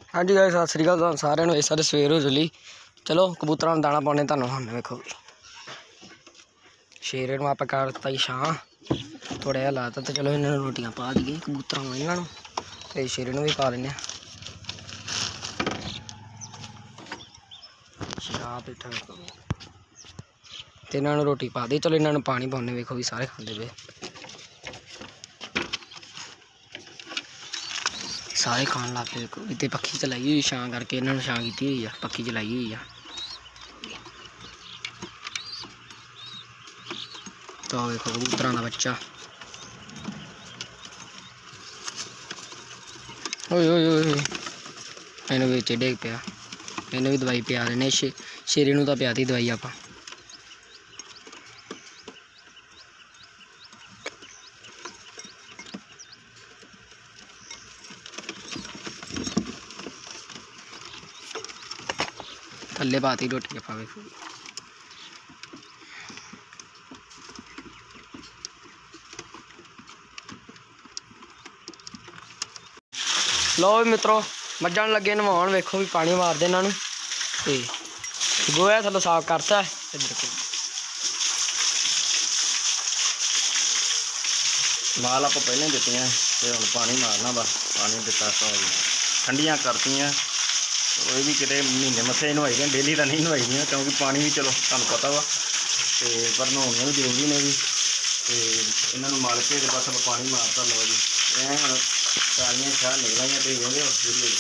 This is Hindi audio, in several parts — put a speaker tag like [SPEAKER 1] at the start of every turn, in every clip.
[SPEAKER 1] हाँ जी गाइस, सत श्री अकाल सारे इस सारे सवेर हो चली। चलो कबूतरों को दाना पाने तुम हम वेखो शेरे आप करता छां थोड़ा जहा लाता। तो चलो इन्होंने रोटियां पा दी कबूतरों को, इन्हों तो शेरे भी पा लें। शराब बैठा तो इन्होंने रोटी पा दी। चलो इन्होंने पानी पाने वेखो भी सारे खाते पे सारे खान लग पे। देखो इतने पक्खी चलाई हुई छां करके, इन्होंने छां की हुई है, पक्खी चलाई हुई है। तो देखो कबूतरों का बच्चा इन्हें बेचे डेग पिया, इन्हें भी दवाई पिया देने। शेरे नूं तां पियाती दवाई आप। थल्ले पाती रोटी आप वेखो। लो भी मित्रों मझां लगे नवाउण, वेखो भी पानी मारते इन्होंने। तो गोया थल्लों साफ करता है। इधर को माल आप पहले दित्ती तो हम पानी मारना बस। पानी दिता तो ठंडियां करतियाँ कोई भी कितने महीने मत्थे नवाई दें, डेली तो नहीं नवाई दियाँ क्योंकि पानी भी चलो तुहानूं पता वा तो पर नहाउणियां भी जरूरी ने भी। तो इन्होंने मल के बस अब पानी मारता। लो जी सारियां शाह निकल आईयां तो वेंदे हो वीडियो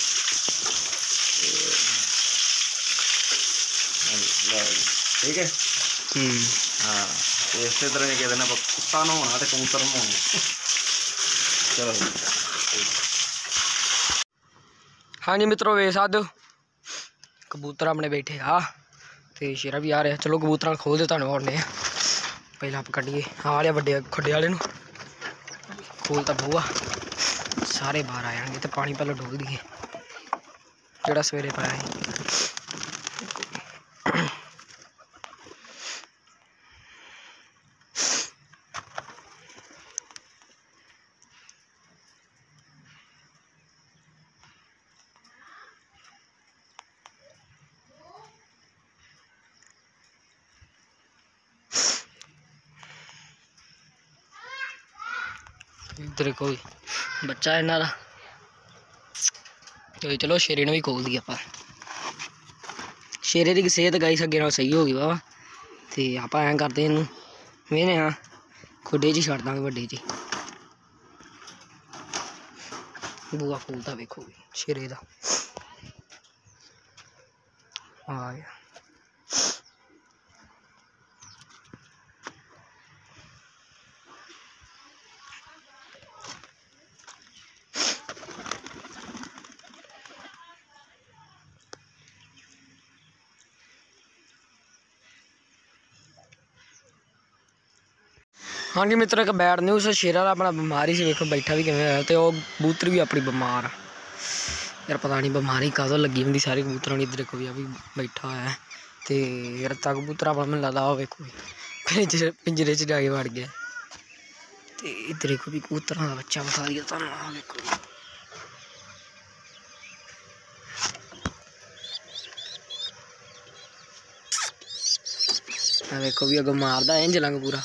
[SPEAKER 1] ठीक है। हाँ तो इस तरह कह देना कुत्ता नहाना तो कबूतर नहाने। चलो हाँ जी मित्रों वे सकते कबूतर अपने बैठे तो शेरा भी आ रहा। चलो कबूतर खोल दे तुहानूं होने पहले आप कड्ढिए आ रहा बड़े खड्डे वाले खोलता बूआ सारे बाहर आ जाएंगे। तो पानी पहले डोल दिए जोड़ा सवेरे पाया है। इधर कोई बच्चा है इन्हों तो चलो शेरे ने भी खोल दी आप। शेरे की सेहत गाइस अगे नाल सही होगी वाह। तो आप ऐ करते इनू वेने हाँ खुडे च छड़ देंगे व्डे च। बूआ खोलता वेखो शेरे का आ गया। हाँ जी मित्रों एक बैड न्यूज़ शेरा अपना बीमारी से वेखो बैठा भी किमें तो वह कबूतर भी अपनी बीमार आ यार। पता नहीं बीमारी कदों लगी होंगी सारे कबूतरों की। इधर को भी अभी बैठा हुआ है तो रत्ता कबूतर अपना मैंने लगता वो वेखो पिंजरे च जाके वड़ गया। तो इधर को भी कबूतरों का बच्चा बता दिया तुम वेखो। वेखो भी अगों मारदा इंज लंग पूरा।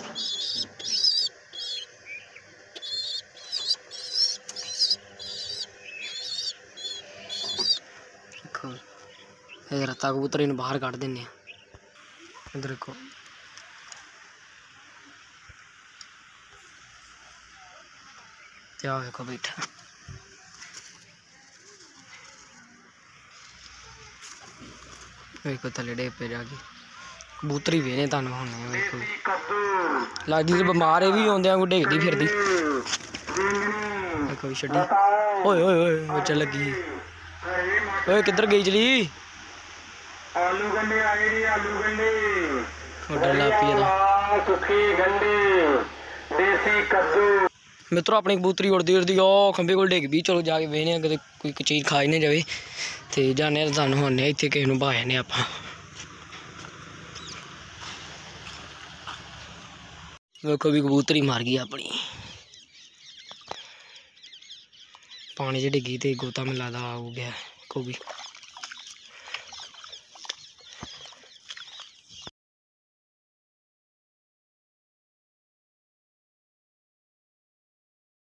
[SPEAKER 1] रत्ता कबूतर इन बाहर कढ़ दें। इधर देखो क्या देखो बैठा देखो थले डे पे जाके कबूतर ही वेने तुहानूं होने देखो लगदी तो बीमार भी आउंदे कोई डिगदी फिरदी देखो छड्डी। ओए ओए ओए बच्चा लगी ओए किधर गई चली
[SPEAKER 2] आलू गंडे आए जी आलू गंडे
[SPEAKER 1] ऑर्डर ला पी
[SPEAKER 2] सुखी गंडे देसी कद्दू।
[SPEAKER 1] मित्रों अपनी कबूतरी उड़ती उड़ती खंबे को डिग भी। चलो जाके वेने कदे कोई चीज़ खाई नहीं जाए तो जाने तुहानूं होने इत्थे किसे नूं भाजने आप। देखो भी कबूतरी मार गई अपनी
[SPEAKER 3] पानी च डिग्गी तो गोता मिला दा हो गया गोभी।